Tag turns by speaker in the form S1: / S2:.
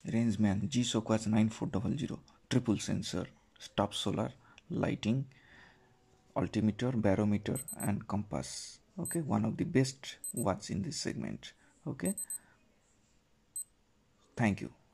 S1: Rangeman GW-9400 triple sensor, stop solar, lighting, altimeter, barometer and compass. Okay, one of the best watch in this segment. Okay, thank you.